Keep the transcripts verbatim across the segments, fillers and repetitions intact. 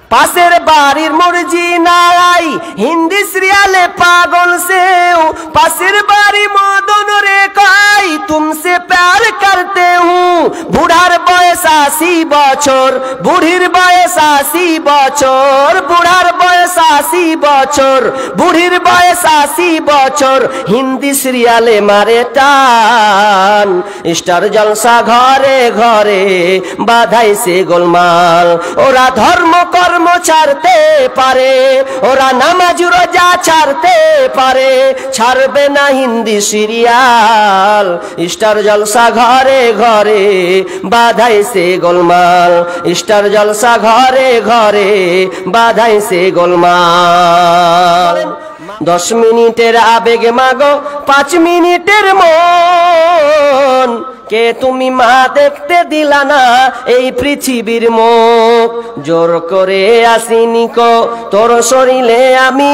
পাশের বাড়ির মুরজি নাই হিন্দি সিরিয়ালে পাগল সেও পাশের বাড়ি মদন রে কই তুমসে প্যার করতে হুঁ বুড়ার বয়স আশি বছর বুড়ির বয়স আশি বছর বুড়ার বয়স আশি বছর বুড়ির বয়স আশি বছর হিন্দি সিরিয়ালে মারে টান স্টার জলসা ঘরে ঘরে বাধাইছে গোলমাল ওরা ধর্ম কর্ম ছাড়তে পারে ওরা নামাজ রোজা ছাড়তে পারে ছাড়বে না হিন্দি সিরিয়াল স্টার জলসা ঘরে ঘরে বাধাইছে গোলমাল স্টার জলসা ঘরে ঘরে বাধাইছে গোলমাল দশ মিনিটের আবেগ মাগো পাঁচ মিনিটের মন কে তুমি মা দেখতে দিলা না এই পৃথিবীর মুখ জোর করে আসিনি কো তোর শরীরে আমি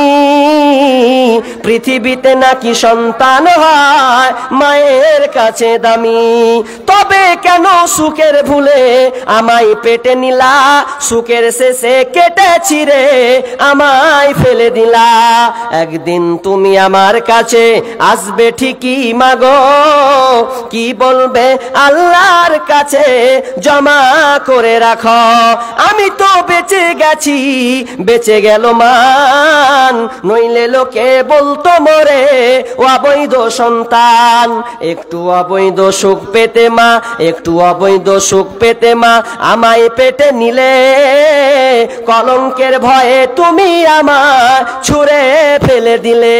পৃথিবীতে নাকি সন্তান হয় মায়ের কাছে দামি তবে কেন সুখের ভুলে আমায় পেটে নিলা সুখের শেষে কেটে ছিঁড়ে আমায় ফেলে দিলা একদিন তুমি আমার কাছে আসবে ঠিকই মাগো কি বলবে আল্লাহর কাছে জমা করে রাখো আমি তো বেঁচে গেছি বেঁচে গেল মান নইলে লোকে বলতো মরে অবৈধ সন্তান একটু অবৈধ সুখ পেতে মা একটু অবৈধ সুখ পেতে মা আমায় পেটে নিলে কলঙ্কের ভয়ে তুমি আমায় ছুঁড়ে ফেলে দিলে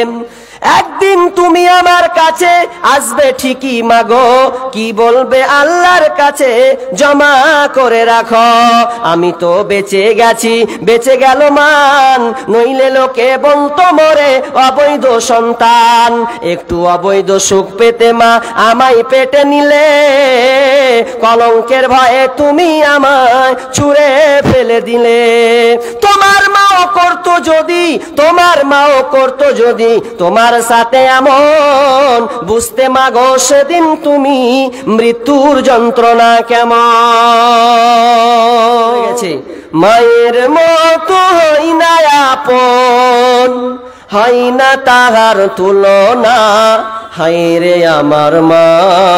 একদিন তুমি আমার কাছে আসবে ঠিকই মাগো কি বলবে আল্লাহর কাছে জমা করে রাখো আমি তো বেঁচে গেছি বেঁচে গেল মান নইলে লোকে বলতো মরে অবৈধ সন্তান একটু অবৈধ সুখ পেতে মা আমায় পেটে নিলে কলঙ্কের ভয়ে তুমি আমায় ছুঁড়ে ফেলে দিলে তোমার মাও করতো যদি তোমার মাও করতো যদি তোমার সাথে এমন বুঝতে মাগো সেদিন তুমি মৃত্যুর যন্ত্রণা কেমন গেছে মায়ের মতো হই না আপন হয় না তাহার তুলনা হায় রে আমার মা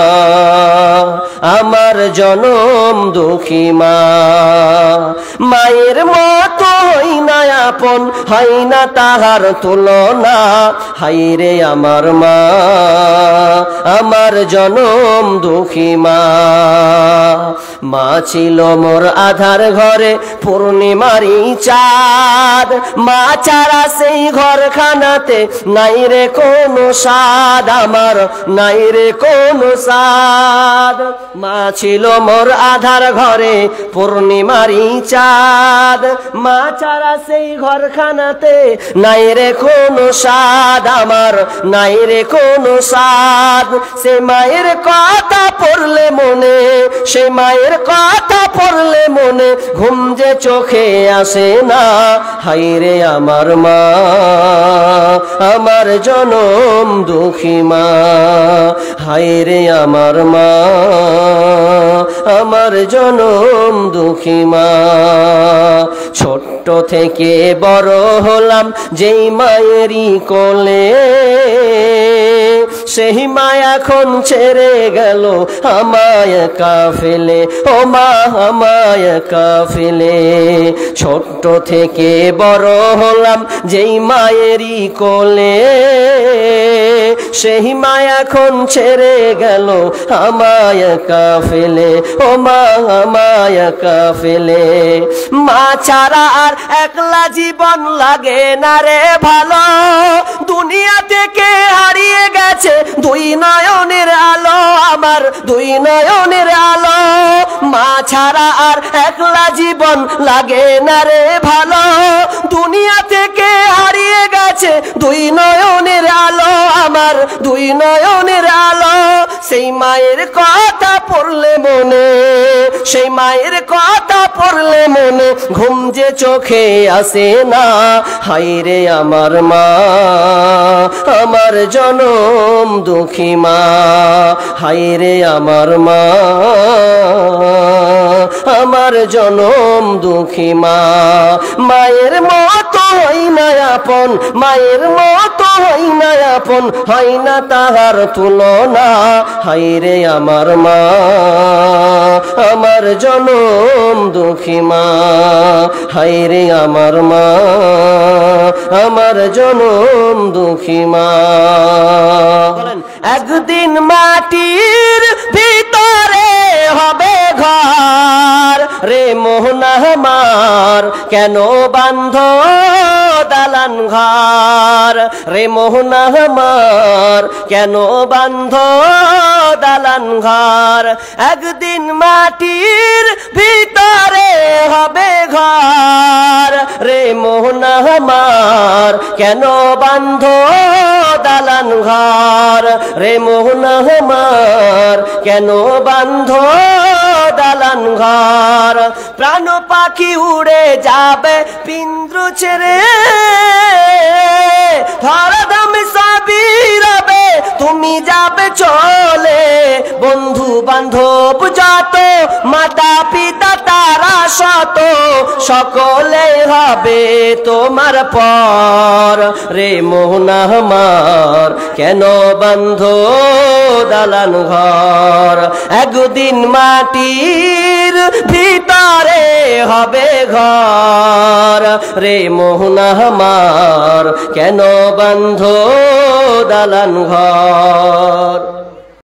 আমার জনম দুঃখী মা মায়ের মতো হই না আপন হয় না তাহার তুলনা হায় রে আমার মা আমার জনম দুঃখী মা মা ছিল মোর আধার ঘরে পূর্ণিমারি চাঁদ মা ছাড়া সেই ঘরখানাতে নাই রে কোনো স্বাদ আমার নাই রে কোনো স্বাদ মা ছিল মোর আধার ঘরে পূর্ণিমারি চাঁদ মা ছাড়া সেই ঘরখানাতে নাই রে কোনো স্বাদ আমার নাই রে কোনো স্বাদ সে মায়ের কথা পড়লে মনে সে মায়ের কথা পড়লে মনে ঘুম যে চোখে আসে না হায় রে আমার মা আমার জনম দুঃখী মা হায় রে আমার মা আমার জনম দুঃখী মা ছোট্ট থেকে বড় হলাম যেই মায়েরই কোলে সেই মা এখন ছেড়ে গেল আমায় একা ফেলে ও মা আমায় একা ফেলে ছোট্ট থেকে বড় হলাম যেই মায়েরই কোলে সেই মা এখন ছেড়ে গেল আমায় একা ফেলে ও মা আমায় একা ফেলে মা ছাড়া আর একলা জীবন লাগে না রে ভালো দুনিয়া থেকে হারিয়ে গেছে দুই নয়নের আলো আমার দুই নয়নের আলো মা ছাড়া আর একলা জীবন লাগে না রে ভালো দুনিয়া থেকে হারিয়ে গেছে আছে দুই নয়নের আলো, আমার দুই নয়নের আলো। সেই মায়ের কথা পড়লে মনে, সেই মায়ের কথা পড়লে মনে ঘুম যে চোখে আসে না। হায়রে আমার মা, আমার জনম দুঃখী মা। হায়রে আমার মা, আমার জনম দুঃখী মা। মায়ের মতো হই না আপন, মায়ের মতো হই না আপন, হয় না তাহার তুলনা। হায়রে আমার মা, আমার জনম দুঃখী মা। হায়রে আমার মা, আমার জনম দুঃখী মা। একদিন মাটির ভিতরে হবে ঘর, রে মোহনা আমার কেন বান্ধ দালান ঘর। রে মোহনা আমার কেন বান্ধ দালান ঘর। একদিন মাটির ভিতরে হবে ঘর, রে মোহনা আমার কেন বান্ধ দালান ঘর। রে মোহনা আমার কেন বান্ধ দালান ঘর। প্রাণ পাখি উড়ে যাবে পিঞ্জরা ছেড়ে, হরদম সবই রবে তুমি যাবে চলে। বন্ধু বান্ধব যত, মাতা পিতা তারা শত, সকলে হবে তোমার পর। রে মোহনা আমার কেন বান্ধ দালান ঘর। একদিন মাটির ভিতরে হবে ঘর, রে মোহনা আমার কেন বান্ধ দালান ঘর।